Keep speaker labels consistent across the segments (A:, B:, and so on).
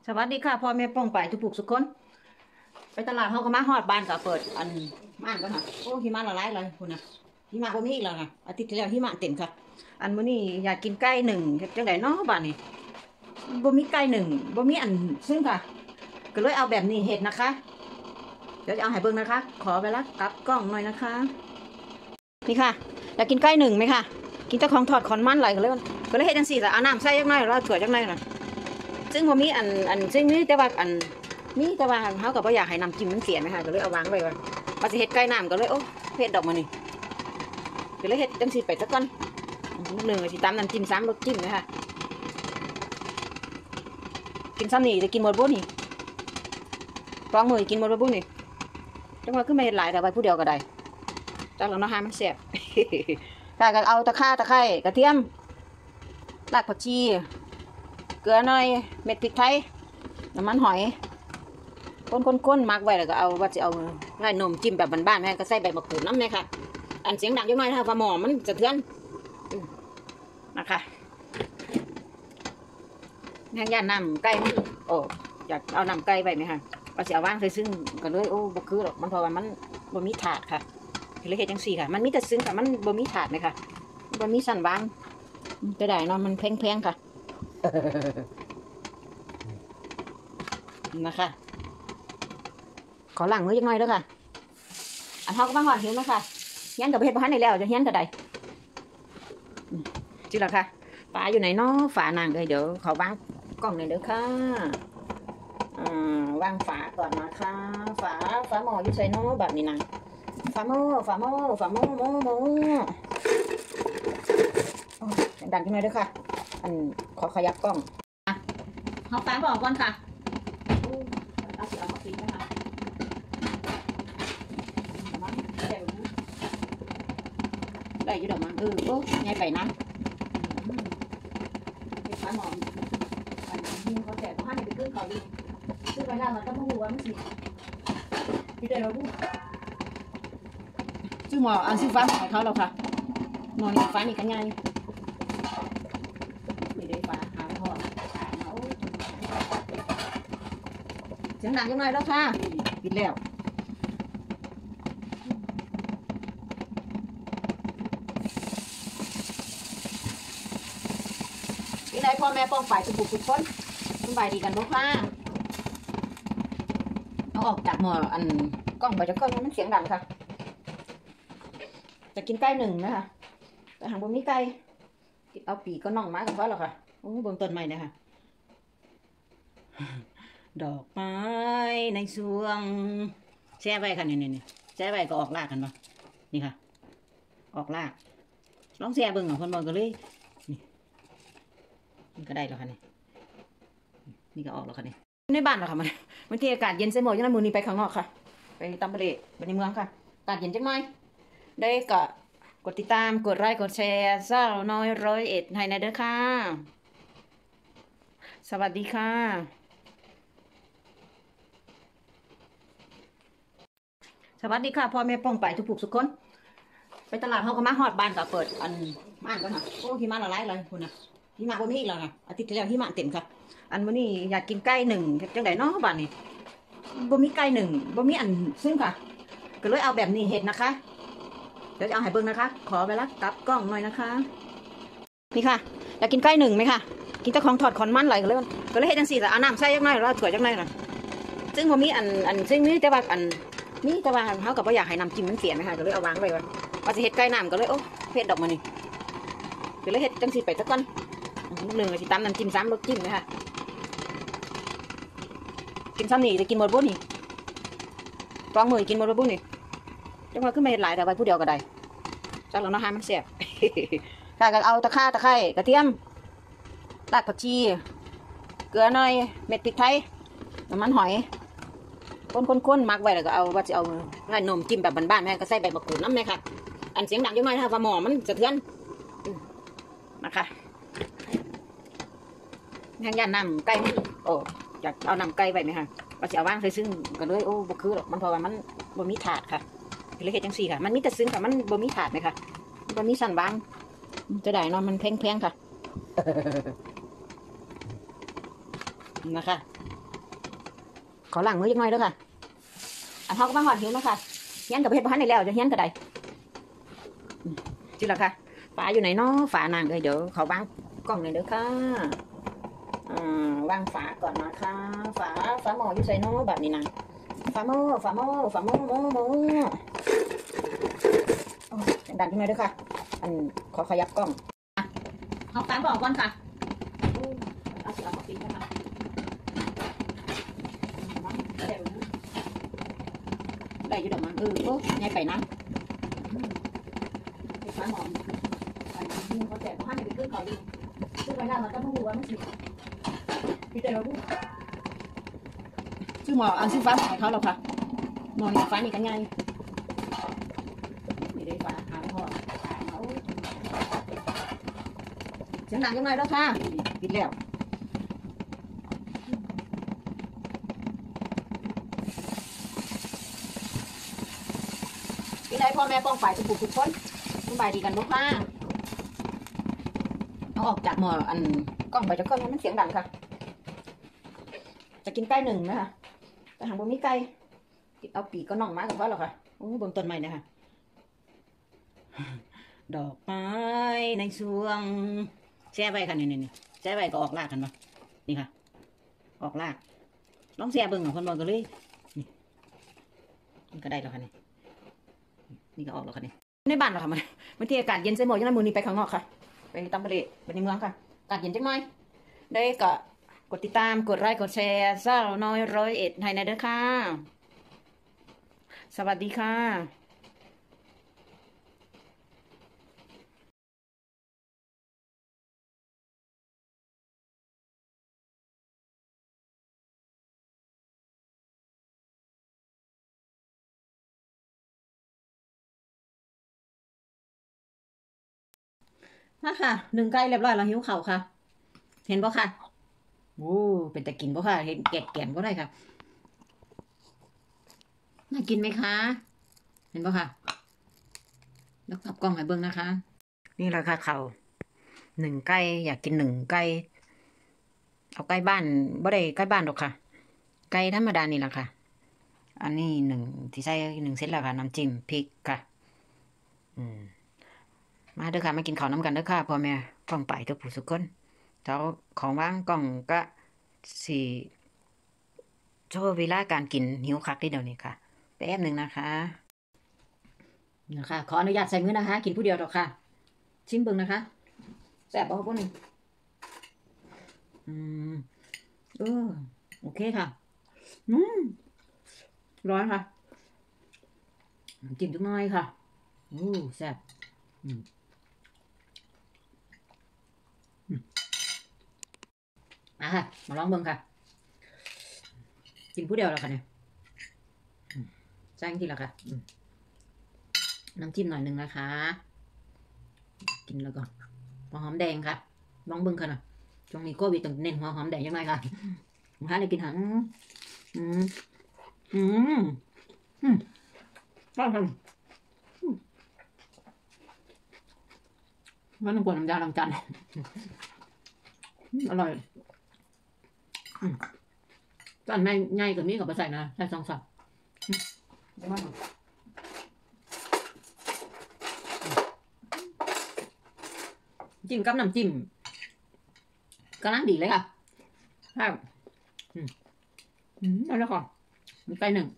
A: สวัสดีค่ะพ่อแม่ป้องไปทุกผู้ทุกคนไปตลาดเขาก็มาฮอดบ้านก็เปิดอันม่านก็ค่ะโอ้หิมะละลายเลยคุณนะหิมะบ่มีอีกแล้วค่ะอาทิตย์ที่แล้วหิมะเต็มค่ะอันมื้อนี้อยากกินไก่หนึ่งเฮ็ดจังไดเนาะบ้านนี้บ่มีไก่หนึ่งบ่มีอันซึ่งค่ะก็เลยเอาแบบนี้เฮ็ดนะคะเดี๋ยวจะเอาให้เบิ่งนะคะขอเวลากลับกล้องหน่อยนะคะนี่ค่ะอยากกินไก่หนึ่งไหมค่ะกินแต่ของทอดของมันไหลก็เลยเฮ็ดจังซี่ล่ะเอาน้ำใส่จักหน่อยแล้วถั่วจักหน่อยน่ะซึ่งบ่มีอันซึ่งนี่แต่ว่าอันนี่แต่ว่าเขาก็บ่อยากให้น้ำจิ้มมันเสียนะคะก็เลยเอาวางไว้ว่าสิเฮ็ดไก่น้ำก็เลยโอ้เฮ็ดดอกมานี่ก็เลยเฮ็ดจังซี่ไปซะก่อนหนึ่งสิตำน้ำจิ้ม3รสจิ้มนะคะกินซ้ำนี่จะกินหมดบ่นี่ฟองมือกินหมดบ่นี่จังว่าขึ้นมาเฮ็ดหลายแต่ไว้ผู้เดียวก็ได้จังแล้วเนาะหามันแซ่บถ้าก็เอาตะไคร้กระเทียมรากผักชีเกลือหน่อยเม็ดพริกไทยน้ำมันหอยก้นมักไว้แล้วก็เอาว่าจะเอาไก่นมจิ้มแบบบ้านๆแม่ก็ใส่ใบมะกรูดน้ำเลยค่ะอันเสียงดังยังน้อยนะคะฟ้าหมอมันจะเทือนนะคะแห้งย่านน้ำไก่โอ้อยากเอาน้ำไก่ไปไหมคะว่าจะเอาว่างซึ่งก็เลยโอ้บ่คือหรอกมันเพราะว่ามันบ่มีถาดค่ะเลยเฮ็ดจังซี่ค่ะมันมีแต่ซึ่งค่ะมันบ่มีถาดไหมค่ะบ่มีสั่นวางจะได้เนาะมันแพงค่ะนะคะขอหลังมือยังไงด้วยค่ะอันเขาก็มาหอดเห็นไหมค่ะเฮียนกับเพชรพันในแล้วจะเฮียนกับใดจริงหรอคะฝาอยู่ไหนเนาะฝานางเลยเดี๋ยวเขาวางกล้องหน่อยเด้อค่ะวางฝาก่อนนะคะฝาหม้ออยู่ใส่เนาะแบบนี้นางฝาหม้อโมดังขึ้นมาด้วยค่ะอันขอขยับกล้องเขาฝาบอกก่อนค่ะเอาเสียงมาปิดนะคะได้อยู่ดอกมั้งโอ้ง่ายไปนะเป็นฟ้าหมอมยิงเขาแจกเขาให้ไปขึ้นเขาดิซื้อไปแล้วมันก็ไม่รู้ว่ามันสิพี่เดเราพูดซื้อหมออันซื้อฟ้าหมอเขาเราค่ะนอนฟ้านี่กันง่ายนี่ได้ฟ้าหาพอเสียงดังยังไงแล้วค่ะปิดแล้วนี่ได้พ่อแม่ป้องฝ่ายทุกคนสบายดีกันบ่ค่ะเอาออกจากหม้ออันกล้องไปจากกล้องมันเสียงดังค่ะจะกินไก่หนึ่งนะคะแต่หางบ่มีไก่เอาปีก็น่องมากันเพราะหรอค่ะโอ้บนต้นไม้เนี่ยค่ะดอกไม้ในสวงแช่ไว้ค่ะนี่แช่ไว้ก็ออกรากกันปะนี่ค่ะออกรากลองแช่เบิ่งของคนบอลก็เลยนี่ก็ได้แล้วค่ะนี่ก็ออกแล้วค่ะนี่ในบ้านแล้วค่ะมันที่อากาศเย็นเสมอยังนั้นมือนี้ไปข้างนอกค่ะไปตำบะเละไปในเมืองค่ะอากาศเย็นจังหน่อยได้ก็กดติดตามกดไลค์กดแชร์สาวน้อย101ให้นะเด้อค่ะสวัสดีค่ะสวัสดีค่ะพ่อแม่ป้องไปทุกผู้ทุกคนไปตลาดเขาก็มาฮอดบ้านก็เปิดอันม่านก็ค่ะโอ้หิมะละลายเลยคุณนะหิมะบ่มีอีกแล้วค่ะอาทิตย์ที่แล้วหิมะเต็มค่ะอันมื้อนี้อยากกินไก่หนึ่งจังไดเนาะบ้านนี้บ่มีไก่หนึ่งบ่มีอันซึ่งค่ะก็เลยเอาแบบนี้เฮ็ดนะคะเดี๋ยวจะเอาให้เบิ่งนะคะขอเวลากลับกล้องหน่อยนะคะนี่ค่ะอยากกินไก่หนึ่งไหมค่ะกินแต่ของทอดของมันไหลก็เลยเฮ็ดจังซี่ล่ะเอาน้ำใส่จักหน่อยแล้วถั่วจักหน่อยน่ะซึ่งบ่มีอันซึ่งนี่แต่ว่าอันนี่แต่ว่าเขาก็บ่อยากให้น้ำจิ้มมันเสียนะคะก็เลยเอาวางไว้ว่าสิเฮ็ดไก่น้ำก็เลยโอ้เฮ็ดดอกมานี่ก็เลยเฮ็ดจังซี่ไปซะก่อนหนึ่งสิตำน้ำจิ้ม3รสจิ้มนะคะกินซ้ำนี่จะกินหมดบ่นี่ฟองมือกินหมดบ่นี่จังว่าขึ้นมาเฮ็ดหลายแต่ไว้ผู้เดียวก็ได้จังแล้วเนาะหามันแซ่บถ้าก็เอาตะไคร้กระเทียมรากผักชีเกลือหน่อยเม็ดพริกไทยน้ำมันหอยก้นมักไว้แล้วก็เอาว่าจะเอาไก่นมจิ้มแบบบ้านๆแม่ก็ใส่ใบมะกรูดน้ำเลยค่ะอันเสียงดังยังน้อยนะคะฟ้าหมอมันจะเทือนนะคะแห้งย่านน้ำไก่โอ้อยากเอาน้ำไก่ไปไหมคะว่าจะเอาว่างซึ่งก็เลยโอ้บ่คือหรอกมันเพราะว่ามันบ่มีถาดค่ะเลยเฮ็ดจังซี่ค่ะมันมีแต่ซึ่งค่ะมันบ่มีถาดไหมคะบ่มีสั่นวางจะได้เนาะมันแพงค่ะนะคะขอล้างมือยังไงด้วยค่ะอันเขาก็มาหอดหิวนะคะเฮียนกับเพชรพันในแล้วจะเฮียนกับใดจุดละค่ะฝาอยู่ไหนเนาะฝานางเลยเดี๋ยวเขาวางกล้องเลยเด้อค่ะวางฝาก่อนนะคะฝาหม้ออยู่ใส่เนาะแบบนี้นะฝาหม้อหม้อดันขึ้นมาด้วยค่ะอันขอขยับกล้องเอาฝาบอกก่อนค่ะเอาสิเอาปีนนะคะได้อยู่ดอกมันโอ้ยายไปนะไอ้ฝาหม้อเขาแจกเขาให้ไปขึ้นเขาดิขึ้นไปได้มันก็ไม่รู้ว่ามันสิพี่เจ้าลูกซื้อหม้ออันซื้อฟ้าของเขาหรอกค่ะหม้อนี่ฟ้านี่กันไงไม่ได้ฟ้าหาพ่อเขาเสียงดังยังไงแล้วค่ะปิดแล้วพี่ได้พ่อแม่ป้องฝ่ายทุกคนสบายดีกันบ่ค่ะเอาออกจากหม้ออันกล้องไปจะเครื่องมันเสียงดังค่ะจะกินไก่หนึ่งนะคะแต่หางบะหมี่ไก่เอาปีกก็น่องมากับว่าหรอคะโอ้บนต้นไม้นะคะดอกไม้ในสวงแช่ไว้ค่ะนี่แช่ไว้ก็ออกรากกันปะนี่ค่ะออกรากน้องแช่เบิ่งของคนบอกกันเลยนี่ก็ได้แล้วค่ะนี่ก็ออกแล้วค่ะนี่ในบ้านเราค่ะมันที่อากาศเย็นใส่หมดยังไงมือนี้ไปข้างนอกค่ะไปตามทะเลไปในเมืองค่ะอากาศเย็นจังหน่อยได้ก็กดติดตามกดไลค์กดแชร์สาวน้อย101ให้ในเด้อค่ะสวัสดีค่ะมาค่ะหนึ่งใกล้เรียบร้อยแล้วหิวเข่าค่ะเห็นป่ะค่ะโอ้เป็นแต่กินป่ะค่ะเห็นแกะก็ได้ค่ะน่ากินไหมคะเห็นป่ะค่ะแล้วกลับกล้องให้เบิ้งนะคะนี่แหละค่ะเข่าหนึ่งใกล้อยากกินหนึ่งใกล้เอาใกล้บ้านบ่ได้ใกล้บ้านหรอกค่ะไก่ธรรมดานี่แหละค่ะอันนี้หนึ่งที่ใส่1 เซตแล้วค่ะน้ำจิ้มพริกค่ะมาเด้อค่ะมากินข้าวน้ำกันเด้อค่ะพ่อแม่ฟ้องไปทุกผู้ทุกคนเจ้าของว่างกล่องก็สี่โชว์เวลาการกินหิวคักที่เดี๋ยวนี้ค่ะแป๊บหนึ่งนะคะขออนุญาตใส่มือนะคะกินผู้เดียวหรอกค่ะชิมเบิ่งนะคะแซ่บบ่พวกนี้โอเคค่ะร้อนค่ะจิ้มจักหน่อยค่ะแซ่บค่ะมาลองเบิ่งค่ะกินผู้เดียวแล้วค่ะเนี่ยใส่ทีละค่ะน้ำจิ้มหน่อยหนึ่งนะคะกินแล้วก่อนหัวหอมแดงค่ะลองเบิ่งค่ะนะช่วงนี้โควิดต้องเน้นหัวหอมแดงยังไงค่ะมาเลยกินหังก็ทำมันต้องกวนน้ำยาล้างจานอร่อยจานง่ายกว่านี้กับไปใส่นะใส่2 สับจิ้มกับน้ำจิ้มกำลังดีเลยค่ะครับแล้วก็มีไก่1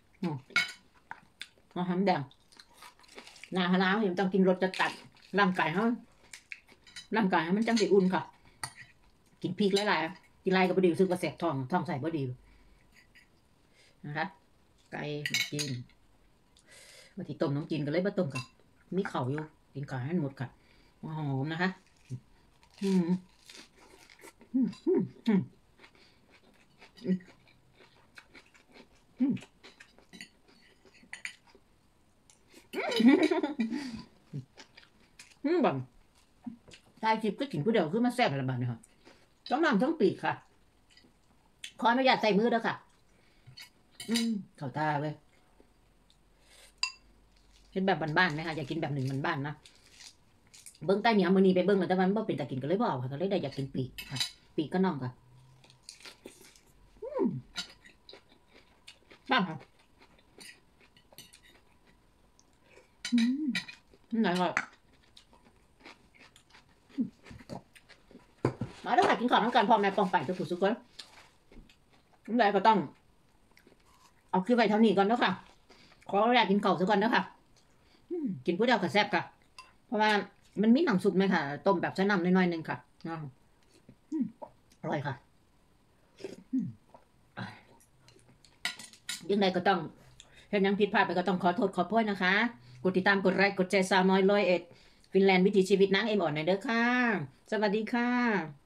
A: หอมแดงหน้าหนาวเห็นต้องกินรสจัดร่างกายให้มันจังสิอุ่นค่ะกินพริกหลายๆกินไรก็บ่ดีรู้สึกว่าแสบท้องใส่บ่ดีนะคะไก่จีนวันที่ต้มน้ำจีนก็เลยมาต้มกับมีเข่าอยู่กินไก่ให้หมดค่ะหอมนะคะบังตายจิบก็กินผู้เดียวคือมาแซ่บอะไรบ้างเนี่ยค่ะต้องนำทั้งปีกค่ะขออนุญาตใส่มือด้วยค่ะเข้าตาเลยเป็นแบบบ้านๆนะคะอยากกินแบบหนึ่งบ้านๆนะเบิ้งใต้เหนียวมือนี้ไปเบิ้งแล้วแต่มันบ่เป็นตะกินก็เลยบ่เอาค่ะก็เลยได้อยากกินปีกค่ะปีกก็น่องค่ะากค่ะไหนก่อนมาแล้วค่ะกินข้าวน้ำกันพ่อแม่ปองไปทุกผู้ทุกคนน้ำไหนก็ต้องเอาขึ้นไปเท่านี้ก่อนแล้วค่ะขออนุญาตกินข้าวซะก่อนแล้วค่ะกินผู้เดียวกับแซ่บค่ะเพราะว่ามันมีน้ำซุปไหมค่ะต้มแบบใช้น้ำน้อยๆนึงค่ะอร่อยค่ะยังไงก็ต้องเห็นยังผิดพลาดไปก็ต้องขอโทษขอโพยนะคะกดติดตามกดไลค์กดแชร์สาวน้อย101ฟินแลนด์วิถีชีวิตนางเอ็มอ่อนหน่อยเด้อค่ะสวัสดีค่ะ